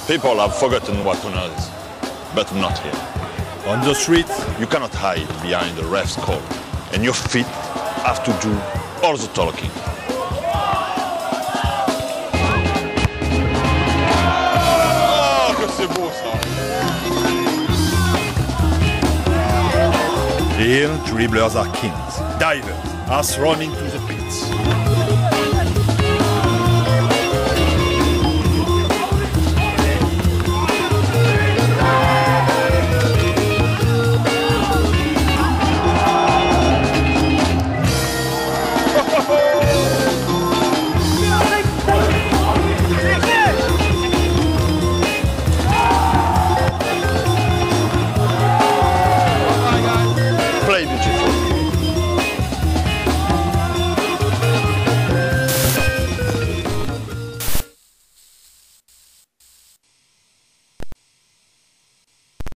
People have forgotten what honor is, but not here. On the street, You cannot hide behind the ref's call, and your feet have to do all the talking. Oh, que c'est beau ça! here dribblers are kings, divers are thrown into the pit.